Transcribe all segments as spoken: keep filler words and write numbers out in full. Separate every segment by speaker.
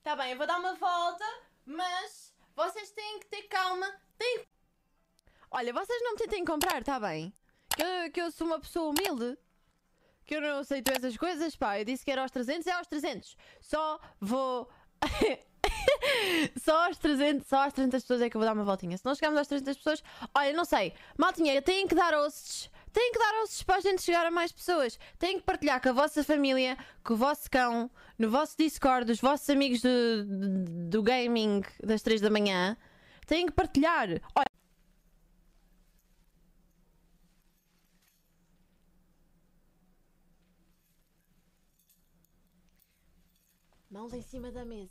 Speaker 1: Tá bem, eu vou dar uma volta, mas vocês têm que ter calma. Têm... Olha, vocês não me tentem comprar, tá bem? Que eu, que eu sou uma pessoa humilde. Que eu não aceito essas coisas, pá. Eu disse que era aos trezentos, é aos trezentos. Só vou... só aos trezentos, só às trezentas pessoas é que eu vou dar uma voltinha. Se não chegarmos às trezentas pessoas, olha, não sei. Maltinha, têm que dar hosts. Têm que dar hosts para a gente chegar a mais pessoas. Têm que partilhar com a vossa família, com o vosso cão, no vosso Discord, os vossos amigos do, do, do gaming das três da manhã. Têm que partilhar. Olha. Mãos em cima da mesa.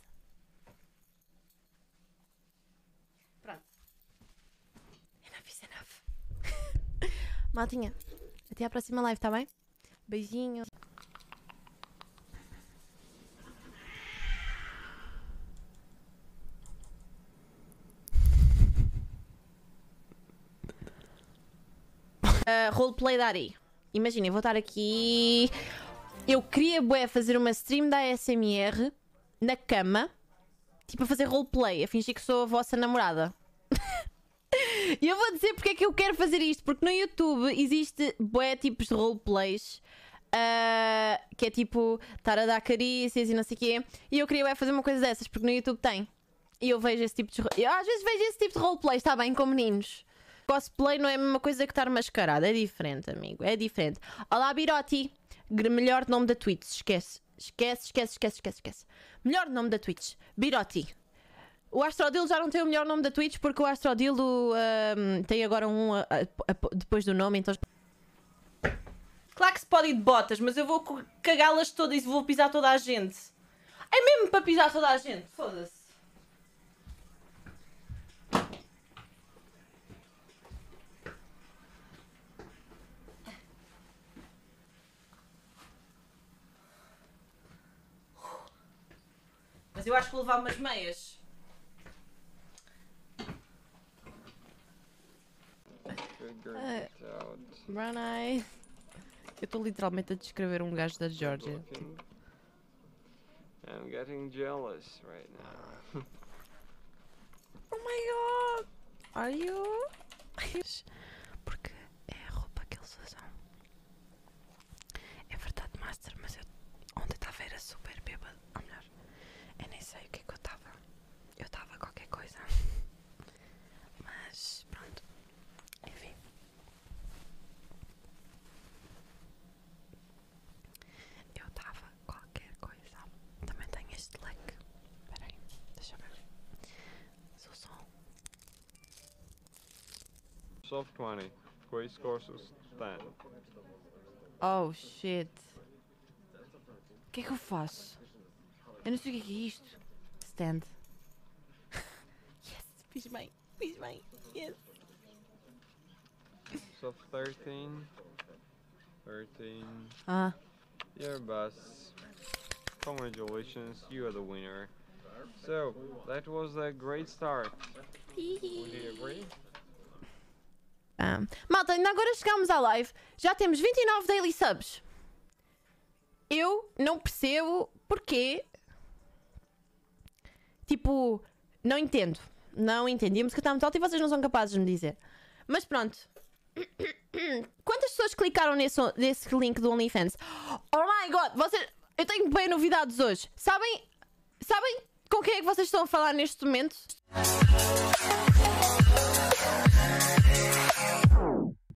Speaker 1: Pronto. Enough is enough. Maltinha, até à próxima live, tá bem? Beijinho. Uh, roleplay da Ari. Imaginem, vou estar aqui... Eu queria, bué, fazer uma stream da A S M R na cama, tipo a fazer roleplay, a fingir que sou a vossa namorada. E eu vou dizer porque é que eu quero fazer isto, porque no YouTube existe bué tipos de roleplays, uh, que é tipo estar a dar carícias e não sei o quê, e eu queria bué fazer uma coisa dessas, porque no YouTube tem. E eu vejo esse tipo de... Eu às vezes vejo esse tipo de roleplays, está bem, com meninos. Cosplay não é a mesma coisa que estar mascarado, é diferente, amigo, é diferente. Olá, Biroti. Melhor nome da Twitch, esquece. Esquece, esquece, esquece, esquece, esquece. Melhor nome da Twitch, Biroti. O Astrodilo já não tem o melhor nome da Twitch porque o Astrodilo um, tem agora um a, a, a, depois do nome, então... Claro que se pode ir de botas, mas eu vou cagá-las todas e vou pisar toda a gente. É mesmo para pisar toda a gente, foda-se. Mas eu acho que vou levar umas meias. Uh, Branai. Eu estou literalmente a descrever um gajo da Georgia.
Speaker 2: I'm getting jealous right now.
Speaker 1: Oh my god! Are you? Porque é a roupa que eles usam. É verdade, Master, mas eu ontem estava era super bêbado. Ou melhor, eu nem sei o que é que eu estava. Eu estava qualquer coisa. Mas pronto. Enfim. Eu estava qualquer coisa. Também tenho este leque. Espera aí, deixa eu ver. Mas o som.
Speaker 2: Soft twenty. Grace courses ten.
Speaker 1: Oh shit. O que é que eu faço? Eu não sei o que é, que é isto. Stand. Yes, fiz bem, fiz bem. Yes.
Speaker 2: Soft thirteen. thirteen.
Speaker 1: Ah.
Speaker 2: Your bus. Congratulations, you are the winner. So, that was a great start. Would you agree?
Speaker 1: Um, malta, ainda agora chegámos à live. Já temos vinte e nove daily subs. Eu não percebo porquê. Tipo, não entendo. Não entendi. A música está muito alta e vocês não são capazes de me dizer. Mas pronto. Quantas pessoas clicaram nesse, nesse link do OnlyFans? Oh my god, vocês... Eu tenho bem novidades hoje. Sabem? Sabem com quem é que vocês estão a falar neste momento?